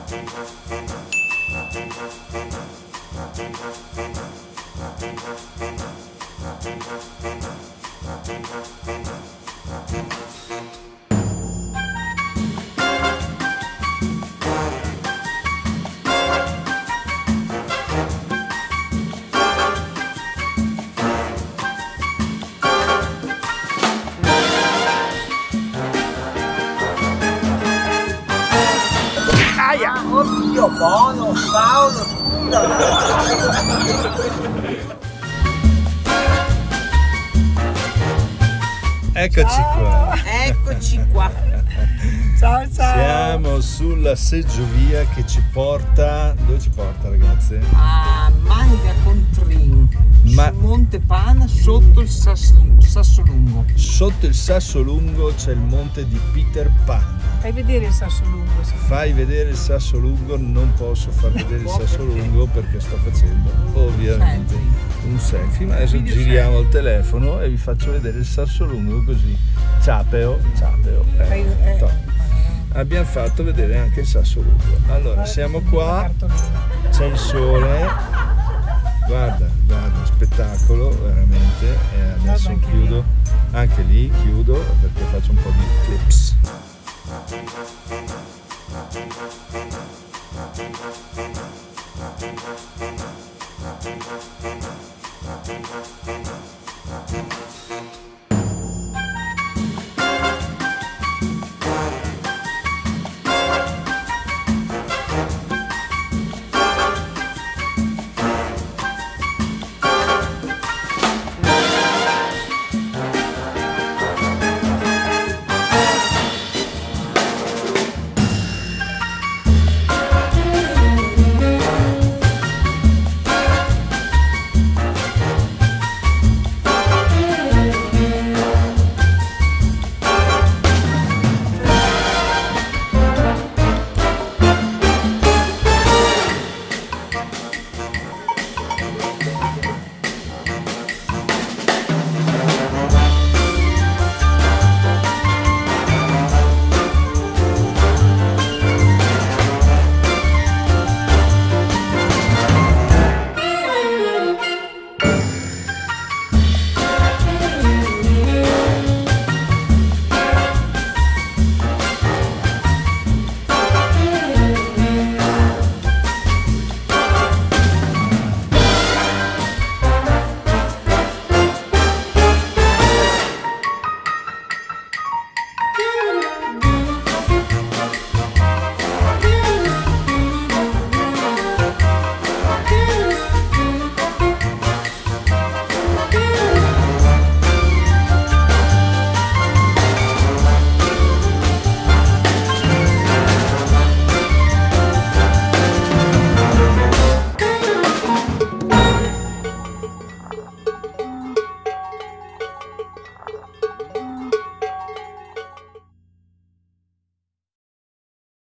Oddio, buono, Paolo, scusa. Eccoci qua. Eccoci qua. Ciao, ciao. Siamo sulla seggiovia che ci porta... Dove ci porta, ragazze? A Manga Contrin, Ma- su Monte Pana, sotto il Sassolungo. Sotto il Sassolungo c'è il monte di Peter Pan. Fai vedere il Sassolungo. Fai vedere il Sassolungo, non posso far vedere il Sassolungo perché sto facendo ovviamente un selfie, ma adesso giriamo il telefono e vi faccio vedere il Sassolungo così. Ciapeo, ciapeo. Top. Abbiamo fatto vedere anche il Sassolungo. Allora, siamo qua, c'è il sole, guarda, guarda, spettacolo veramente. E adesso chiudo, anche lì chiudo perché faccio un po' di clips.